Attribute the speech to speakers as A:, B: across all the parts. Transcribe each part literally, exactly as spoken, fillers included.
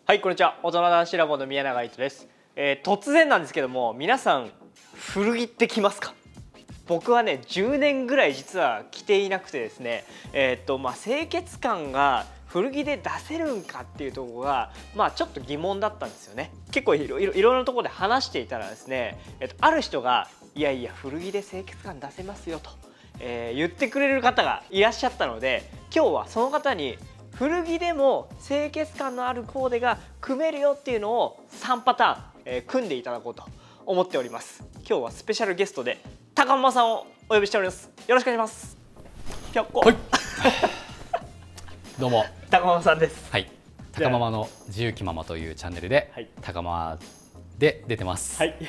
A: はい、こんにちは。大人男子ラボの宮永糸です。えー、突然なんですけども、皆さん古着って着ますか？僕はね、じゅうねんぐらい実は着ていなくてですね、えー、っとまあ清潔感が古着で出せるんかっていうところがまあちょっと疑問だったんですよね。結構いろいろいろんなところで話していたらですね、えっとある人がいやいや古着で清潔感出せますよと、えー、言ってくれる方がいらっしゃったので、今日はその方に古着でも清潔感のあるコーデが組めるよっていうのをさんパターン、えー、組んでいただこうと思っております。今日はスペシャルゲストで高ママさんをお呼びしております。よろしくお願いします。ぴょっこ、はい、
B: どうも
A: 高ママさんです。
B: はい、高ママの自由気ままというチャンネルで、はい、高ママで出てます。はい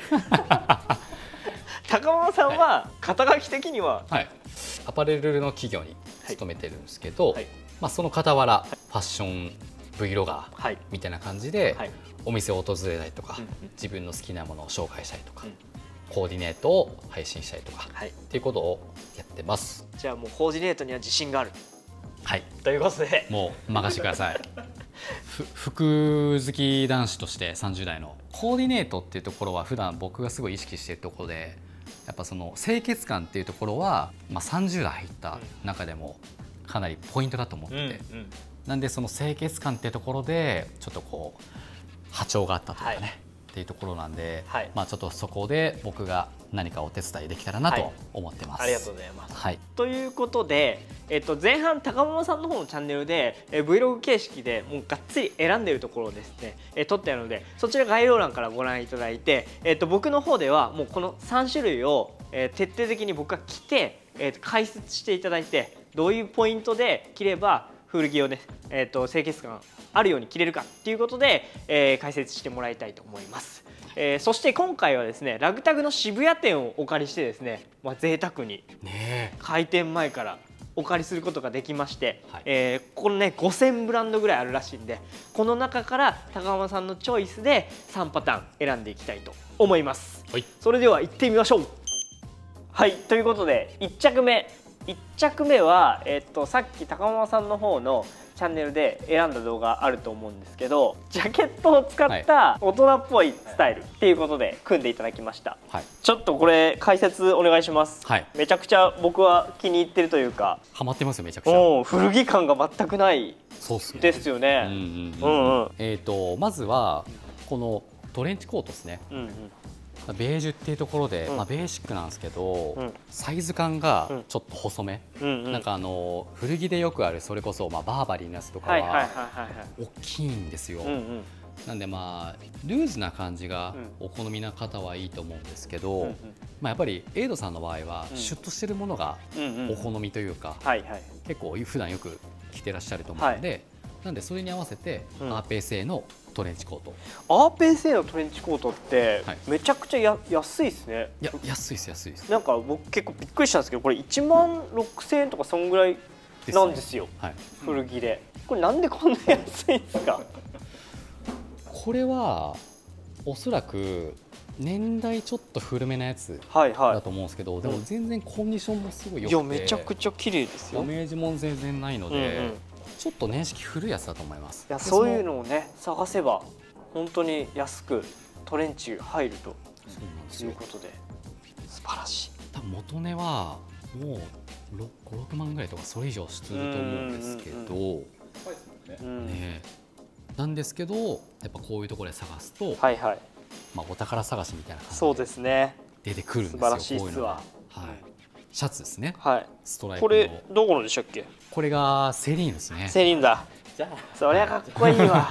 A: 高ママさんは肩書き的には、
B: はい、アパレルの企業に勤めてるんですけど、はい、まあその傍らファッション Vlogger みたいな感じでお店を訪れたりとか、自分の好きなものを紹介したりとか、コーディネートを配信したりとかっていうことをやってます。
A: じゃあもうコーディネートには自信がある。
B: はい。
A: ということで
B: もう任せてください。服好き男子としてさんじゅう代のコーディネートっていうところは普段僕がすごい意識しているところで、やっぱその清潔感っていうところは、まあ、さんじゅう代入った中でもかなりポイントだと思ってて、うんうん、なんでその清潔感っていうところでちょっとこう波長があったというかね、はい、っていうところなんで、はい、まあちょっとそこで僕が何かお手伝いできたらなと思ってます。
A: はい、ありがとうございます。
B: はい、
A: ということで、えっと、前半高ママさんの方のチャンネルでえ Vlog 形式でもうがっつり選んでいるところをですねえ撮ってあるので、そちら概要欄からご覧いただいて、えっと、僕の方ではもうこのさん種類をえ徹底的に僕が着て、えー、解説していただいて、どういうポイントで着れば古着をね、えー、と清潔感あるように着れるかっていうことで、えー、解説してもらいたいと思います。えー、そして今回はですねラグタグの渋谷店をお借りしてですね、まあ、贅沢に開店前からお借りすることができまして、はい、えー、ここねごせんブランドぐらいあるらしいんで、この中から高ママさんのチョイスでさんパターン選んでいきたいと思います。はい、それでは行ってみましょう。はい、ということでいっ着目いっ着目は、えっと、さっき高ママさんの方のチャンネルで選んだ動画あると思うんですけど、ジャケットを使った大人っぽいスタイルっていうことで組んでいただきました。はい、ちょっとこれ解説お願いします。はい、めちゃくちゃ僕は気に入ってるというか、
B: ハマってますよ。めちゃくちゃ
A: 古着感が全くないですよね。
B: えっとまずはこのトレンチコートですね。うんうん、ベージュっていうところで、うん、まあベーシックなんですけど、うん、サイズ感がちょっと細め、なんかあの古着でよくあるそれこそまあバーバリーなやつとかは大きいんですよ。なんでまあルーズな感じがお好みな方はいいと思うんですけど、まあやっぱりエイドさんの場合はシュッとしてるものがお好みというか、結構普段よく着てらっしゃると思うので、はい、なんでそれに合わせてアーペー製のトレンチコート、
A: アーペー製のトレンチコートってめちゃくちゃや安いですね。
B: いや安いです安いです。
A: なんか僕結構びっくりしたんですけど、これいちまんろくせんえんとかそんぐらいなんですよ、はい、古着で。これなんでこんな安いんですか？
B: これはおそらく年代ちょっと古めなやつだと思うんですけど、はいはい、でも全然コンディションもすごい良くて、いやめ
A: ちゃくちゃ綺麗ですよ。
B: ダメージも全然ないので、うんうん、ちょっと年式古いやつだと思います。
A: いやそういうのをね探せば本当に安くトレンチ入るということで素晴らしい。
B: 多分元値はもうご、ろくまんぐらいとかそれ以上すると思うんですけど、ね、なんですけどやっぱこういうところで探すと、はいはい、まあお宝探しみたいな感じでそうですね出てくるんですよ。素晴らしいっすわ。シャツですね。はい。ストライプの。
A: これどこのでしたっけ？
B: これがセリーヌですね。
A: セリーヌだ。じゃあそりゃかっこいいわ。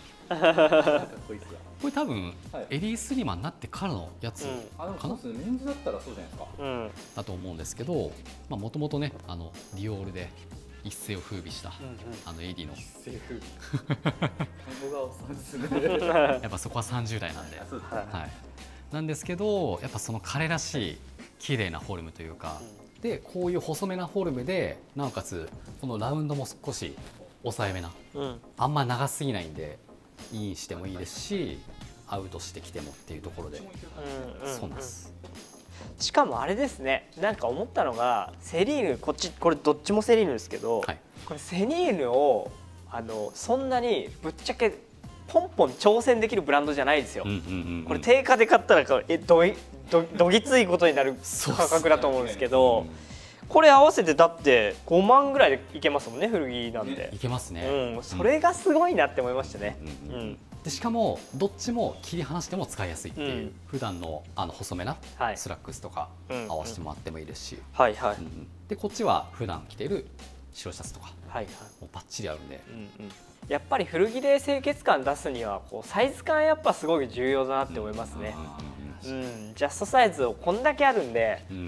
B: これ多分エリースリマになってからのやつかな。
C: メンズだったらそうじゃないですか。
B: うん。だと思うんですけど、まあもともとねあのディオールで一世を風靡したあのエディの。一世風靡。やっぱそこはさんじゅう代なんで。はい。なんですけどやっぱその彼らしい綺麗なフォルムというか、うん、でこういう細めなフォルムでなおかつこのラウンドも少し抑えめな、うん、あんま長すぎないんでインしてもいいですしアウトしてきてもっていうところで、そうなんです。
A: しかもあれですね、なんか思ったのがセリーヌこっちこれどっちもセリーヌですけど、はい、これセリーヌをあのそんなにぶっちゃけポンポン挑戦できるブランドじゃないですよ。これ
B: こ
A: 定価で買ったらえどいどどぎついことになる価格だと思うんですけど、これ合わせてだってごまんぐらいでいけますもんね、古着なんで。
B: いけますね。
A: うん、それがすごいなって思いましたね。
B: でしかもどっちも切り離しても使いやすいっていう、うん、普段のあの細めなスラックスとか合わせてもらってもいいですし、
A: はいはい。
B: でこっちは普段着ている白シャツとか、
A: はいはい、
B: もうバッチリ合うんで。
A: うんうん、やっぱり古着で清潔感出すにはこうサイズ感やっぱすごい重要だなって思いますね。うん、ジャストサイズをこんだけあるんで、うん、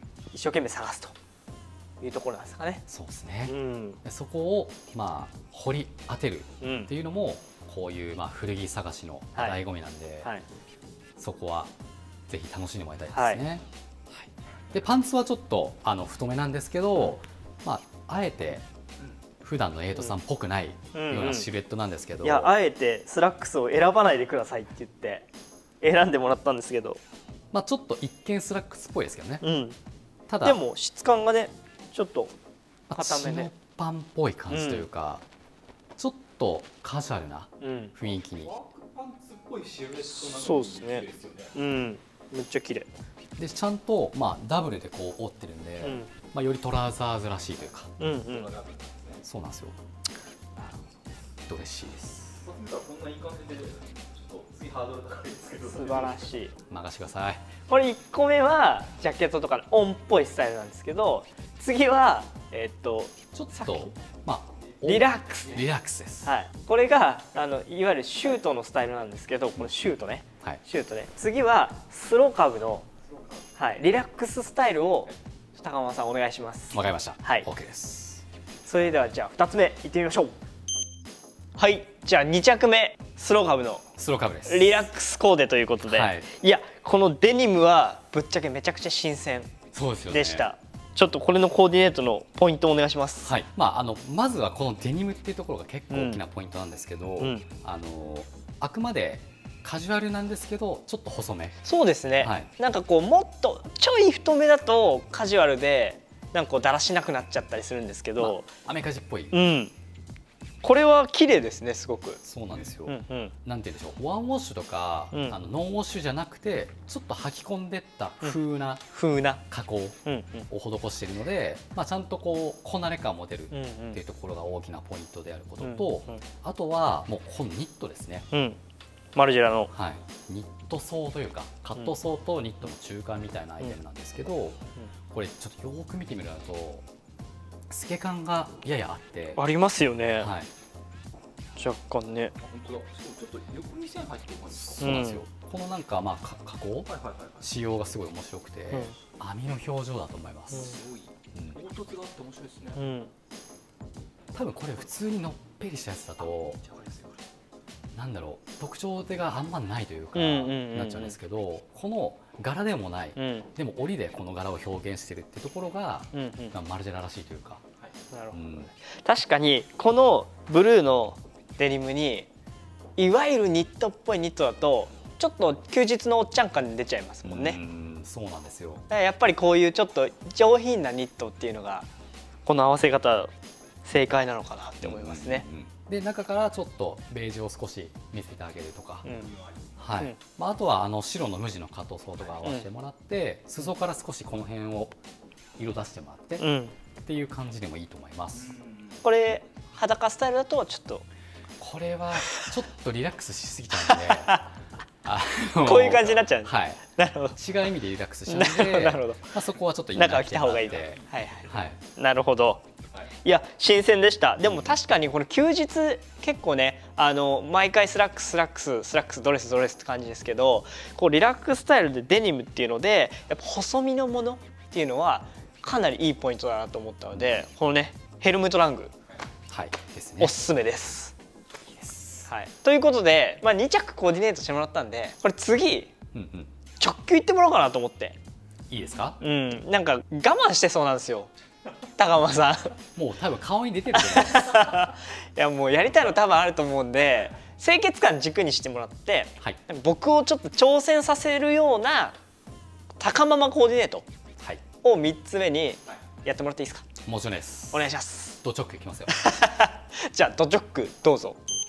A: 一生懸命探すというところなんですかね。
B: そうですね。うん、
A: で
B: そこをまあ掘り当てるっていうのも、こういうまあ古着探しの醍醐味なんで、はいはい、そこはぜひ楽しんでもらいたいですね。はいはい、でパンツはちょっとあの太めなんですけど、うん、まああえて普段のエイトさんっぽくないようなシルエットなんですけど、
A: いやあえてスラックスを選ばないでくださいって言って選んでもらったんですけど、
B: まあちょっと一見スラックスっぽいですけどね。
A: うん、ただでも質感がねちょっと硬めで、
B: チノパンっぽい感じというか、うん、ちょっとカジュアルな雰囲気に、うん、ワークパンツっぽいシルエットなんかそうですね。
A: うん、めっちゃ綺麗
B: でちゃんとまあダブルでこう折ってるんで、うん、まあよりトラウザーズらしいというか、うんうん、そうなんですよ。ドレッシーです。こんないい感じでちょっと次ハードル高いですけど、
A: 素晴らしい。
B: 任してください。
A: これいっこめはジャケットとかオンっぽいスタイルなんですけど、次はえっと
B: ちょっとまあ
A: リラックス
B: リラックスです。
A: はい、これがあのいわゆるシュートのスタイルなんですけど、このシュートね、はい、シュートね。次はスローカーブの、はい、リラックススタイルを高間さんお願いします。
B: わかりました。
A: はい、
B: OK です。
A: それではじゃあふたつめいってみましょう。はい、じゃあに着目スローカーブの
B: スローカーブです。
A: リラックスコーデということで、はい、いやこのデニムはぶっちゃけめちゃくちゃ新鮮でした。ちょっとこれのコーディネートのポイントをお願いします。
B: はい、まああのまずはこのデニムっていうところが結構大きなポイントなんですけど、うん、あのあくまでカジュアルなんですけどちょっと細め。
A: そうですね。はい、なんかこうもっとちょい太めだとカジュアルでなんかこうだらしなくなっちゃったりするんですけど、
B: まあ、アメカジっぽい。
A: うん。これは綺麗ですね、すごく。
B: そうなんですよ。うんうん、なんて言うんでしょう、ワンウォッシュとか、うん、あのノンウォッシュじゃなくて、ちょっと履き込んでった風な、うん、
A: 風な
B: 加工を施しているので、まあちゃんとこうこなれ感も出るっていうところが大きなポイントであることと、うんうん、あとはもうこのニットですね。うん、
A: マルジェラの、
B: はい、ニットソーというかカットソーとニットの中間みたいなアイテムなんですけど、うん、これちょっとよく見てみると透け感がややあって
A: ありますよね。
B: はい、
A: 若干ね。
B: 本当だ。ちょっと横に線入ってる感じですか。そうなんですよ。このなんかまあ加工仕様がすごい面白くて、網の表情だと思います。すごい凹凸があって面白いですね。多分これ普通にのっぺりしたやつだとなんだろう、特徴手があんまないというかなっちゃうんですけど、この柄でもない、でも織りでこの柄を表現してるってところがマルジェラらしいというか。
A: なるほど、うん、確かにこのブルーのデニムにいわゆるニットっぽいニットだとちょっと休日のおっちゃん感出ちゃいますもんね。うん、
B: そうなんですよ。
A: やっぱりこういうちょっと上品なニットっていうのがこの合わせ方正解なのかなって思いますね。
B: で中からちょっとベージュを少し見せてあげるとか、うん、はい、うん、まあ、あとはあの白の無地のカットソーとか合わせてもらって、うん、裾から少しこの辺を色出してもらって、うん、っていう感じでもいいと思います。
A: これ裸スタイルだとちょっと
B: これはちょっとリラックスしすぎちゃうんで
A: あこういう感じになっちゃうんです。
B: はい、なるほど。違う意味でリラックスしちゃうんで、なるほど。まあそこはちょっと
A: 中は着た方がいいと。はいはい。なるほど。いや新鮮でした。でも確かにこれ休日結構ね、あの毎回スラックススラックススラックスドレスドレスって感じですけど、こうリラックススタイルでデニムっていうのでやっぱ細身のものっていうのはかなりいいポイントだなと思ったので、このねヘルムトラング、
B: はいですね、
A: おすすめです。いいです。はい。ということで、まあ、に着コーディネートしてもらったんで、これ次、うん、うん、直球いってもらおうかなと思って。
B: いいですか？
A: うん、なんか我慢してそうなんですよ高間さ
B: ん。もう多分顔に出てると思います
A: いやもうやりたいの多分あると思うんで、清潔感軸にしてもらって、はい、僕をちょっと挑戦させるような高ママコーディネートをみっつめにやってもらっていいですか？
B: もちろんです。
A: お願いします。
B: ド直球いきますよ。
A: じゃあド直球どうぞ。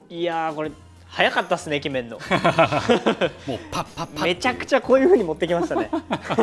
A: いやーこれ早かったっすね決めんの。もう
B: パッパッパッ
A: めちゃくちゃこういう風に持ってきましたね。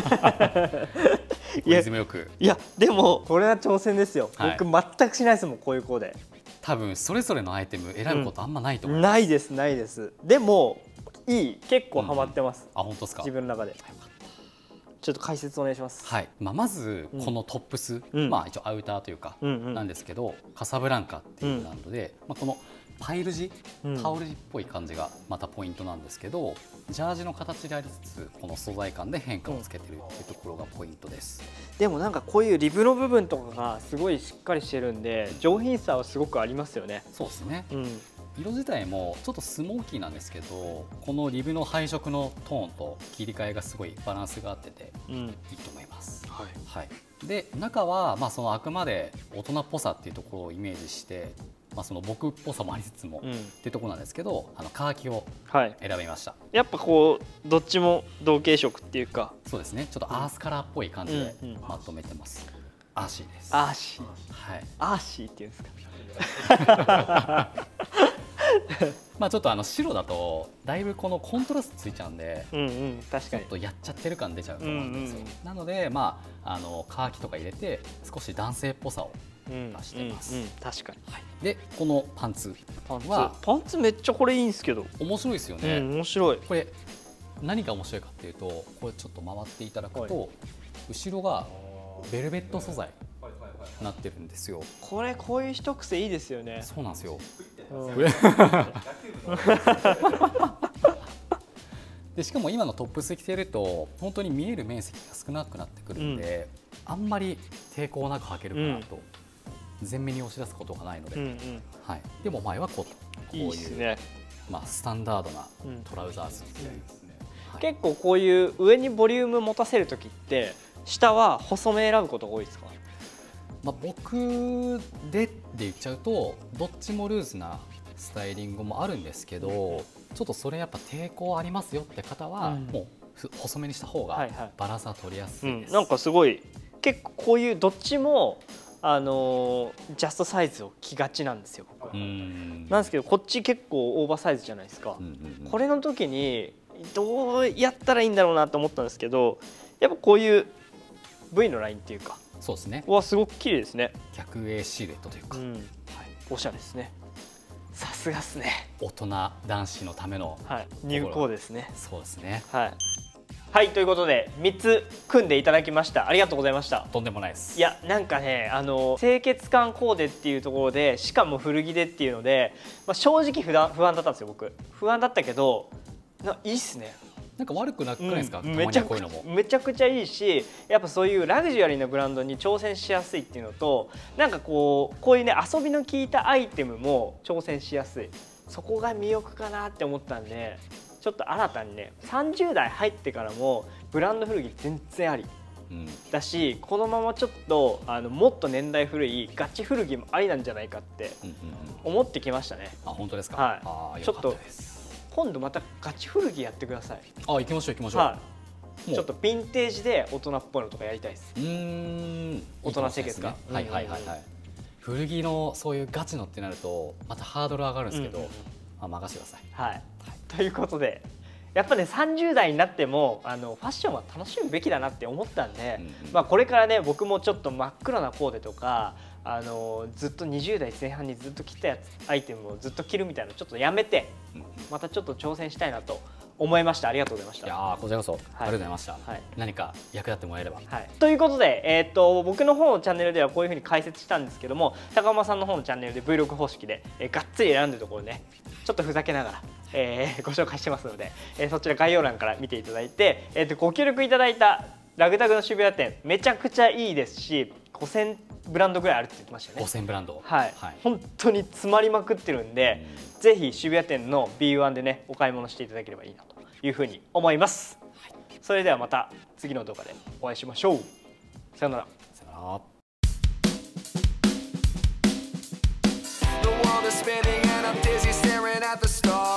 B: リズムよく。
A: いやでもこれは挑戦ですよ、
B: はい、
A: 僕全くしないですもんこういうコーデ。
B: 多分それぞれのアイテム選ぶことあんまないと思い
A: ます、うん、ないですないです。でもいい、結構ハマってます、
B: うん、あ本当ですか。
A: 自分の中で。ちょっと解説お願いします。
B: はい、まあ、まずこのトップス、うん、まあ一応アウターというかなんですけど、うんうん、カサブランカっていうブランドで、うん、まあこのパイル地、タオル地っぽい感じがまたポイントなんですけど、ジャージの形でありつつこの素材感で変化をつけてるっていうところがポイントです。
A: でもなんかこういうリブの部分とかがすごいしっかりしてるんで上品さはすごくありますよね。
B: そうですね、
A: うん、
B: 色自体もちょっとスモーキーなんですけど、このリブの配色のトーンと切り替えがすごいバランスがあってていいと思います。はいはい、で中はまあそのあくまで大人っぽさっていうところをイメージして、まあ、その僕っぽさもありつつも、うん、っていうところなんですけど、あのカーキを選びました。はい、
A: やっぱこうどっちも同系色っていうか、
B: そうですね、ちょっとアースカラーっぽい感じでまとめてます。うんうん、アーシーです。
A: アーシー、
B: はい、
A: アーシーっていうんですか。
B: まあちょっとあの白だとだいぶこのコントラストついちゃうんで、
A: うんうん、確かに
B: ちょっとやっちゃってる感出ちゃうと思うんですよ。なのでまああのカーキとか入れて少し男性っぽさを出してます。
A: 確かに。
B: はい、でこのパンツ
A: はパンツめっちゃこれいいんですけど
B: 面白いですよね。
A: うん、面白い。
B: これ何が面白いかっていうと、これちょっと回っていただくと、はい、後ろがベルベット素材になってるんですよ。
A: これこういう一癖いいですよね。
B: そうなんですよ。でしかも今のトップス着てると本当に見える面積が少なくなってくるので、うん、あんまり抵抗なく履けるかなと、うん、前面に押し出すことがないので、うんうん、はい、でも前はこうこういう、いいですね、まあ、スタンダードなトラウザースみたいですね。
A: 結構こういう上にボリューム持たせる時って下は細め選ぶことが多いですか？
B: まあ僕でって言っちゃうとどっちもルーズなスタイリングもあるんですけど、ちょっとそれやっぱ抵抗ありますよって方はもう細めにした方がバランスは取りやすいです。
A: うん、なんかすごい結構こういうどっちもあのジャストサイズを着がちなんですよ僕。なんですけどこっち結構オーバーサイズじゃないですか。これの時にどうやったらいいんだろうなと思ったんですけど、やっぱこういう V のラインっていうか、
B: そうですね、
A: はすごく綺麗ですね。
B: 逆 A シルエットというか、うん、はい、
A: おしゃれですね。さすがですね。
B: 大人男子のための、
A: はい、入校ですね。
B: そうですね。
A: はい。はい、ということでみっつ組んでいただきました。ありがとうございました。
B: とんでもないです。
A: いやなんかね、あの清潔感コーデっていうところでしかも古着でっていうので、まあ、正直不安不安だったんですよ僕。不安だったけどないいっすね。
B: なんか悪くなくないですか？
A: うん、めちゃくちゃめちゃくちゃいいし、やっぱそういうラグジュアリーなブランドに挑戦しやすいっていうのと、なんかこうこういうね遊びの効いたアイテムも挑戦しやすい、そこが魅力かなって思ったんで、ちょっと新たにねさんじゅう代入ってからもブランド古着全然あり、うん、だしこのままちょっとあのもっと年代古いガチ古着もありなんじゃないかって思ってきましたね。
B: あ、本当ですか？
A: はい、ちょっと今度またガチ古着やってください。
B: あ、行きましょう行きましょう。はい、
A: ちょっとヴィンテージで大人っぽいのとかやりたいです。
B: うーん、
A: 大人清潔感。
B: はいはいはいはい。古着のそういうガチのってなるとまたハードル上がるんですけど、うんうん、あ、任せてください。
A: はい。はい、ということでやっぱねさんじゅう代になってもあのファッションは楽しむべきだなって思ったんで、うんうん、まあこれからね僕もちょっと真っ黒なコーデとか。あのずっとにじゅう代前半にずっと着たやつアイテムをずっと着るみたいなのちょっとやめて、またちょっと挑戦したいなと思いました。ありがとうございました。
B: いやこちらこそ、はい、ありがとうございました。はい、何か役立ってもらえれば。
A: はい、ということで、えー、っと僕の方のチャンネルではこういうふうに解説したんですけども、高間さんの方のチャンネルで ブイログ 方式で、えー、がっつり選んでるところねちょっとふざけながら、えー、ご紹介してますので、えー、そちら概要欄から見ていただいて、えー、っとご協力いただいたラグタグの渋谷店めちゃくちゃいいですし、ごせんブランドぐらいあるって言ってましたよね。
B: ごせんブランド、
A: はい、はい、本当に詰まりまくってるんで、うん、ぜひ渋谷店の ビーワン でねお買い物していただければいいなというふうに思います。はい、それではまた次の動画でお会いしましょう。さよなら。
B: さよなら。
C: The world is spinning and I'm dizzy staring at the stars.